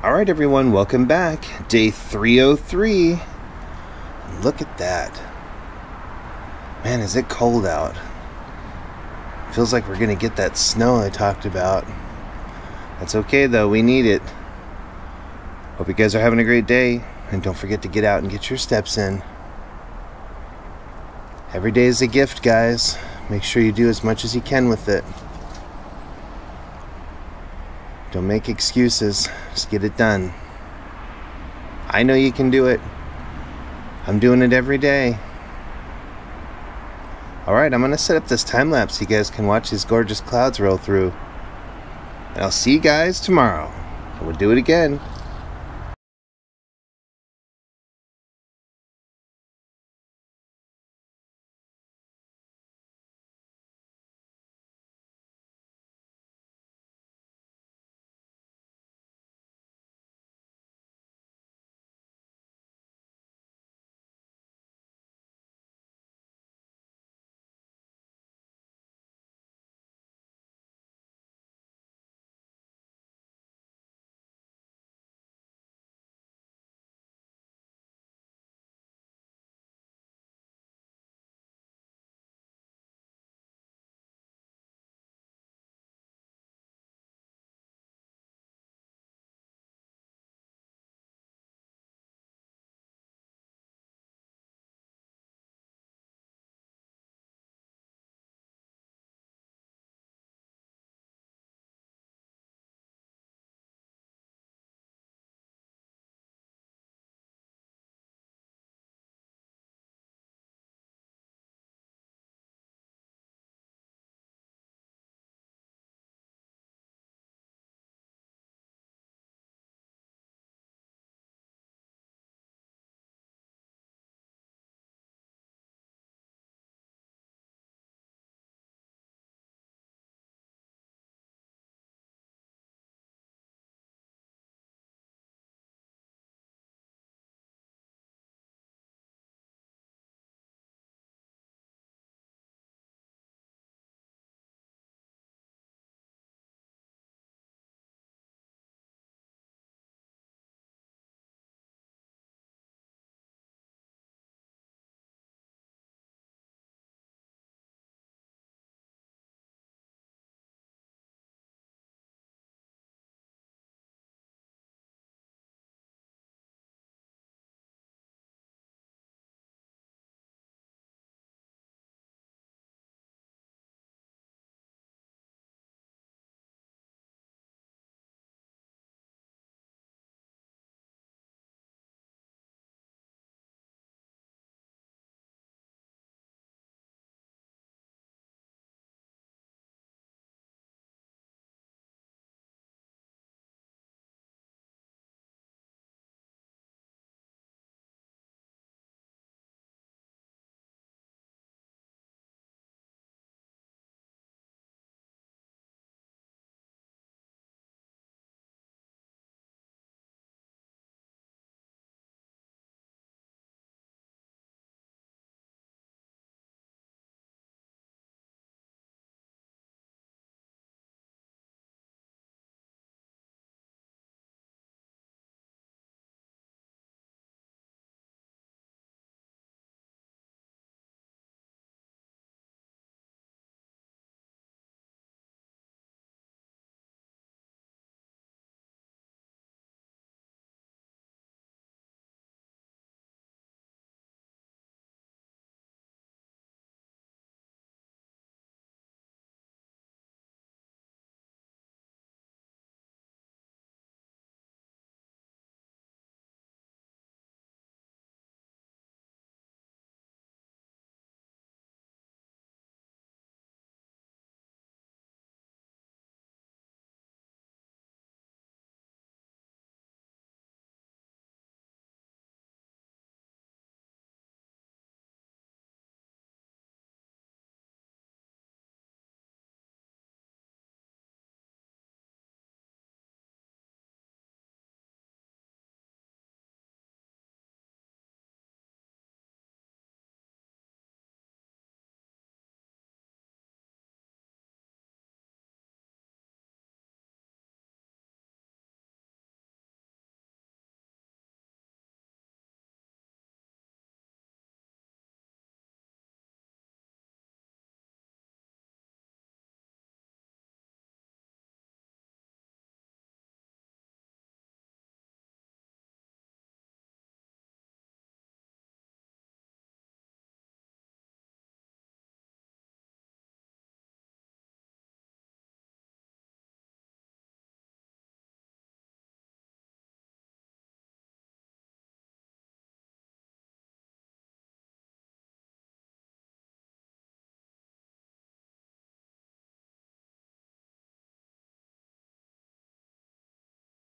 Alright everyone, welcome back. Day 303. Look at that. Man, is it cold out. Feels like we're gonna get that snow I talked about. That's okay though, we need it. Hope you guys are having a great day, and don't forget to get out and get your steps in. Every day is a gift, guys. Make sure you do as much as you can with it. Don't make excuses, just get it done. I know you can do it. I'm doing it every day. Alright, I'm going to set up this time lapse so you guys can watch these gorgeous clouds roll through. And I'll see you guys tomorrow. We'll do it again.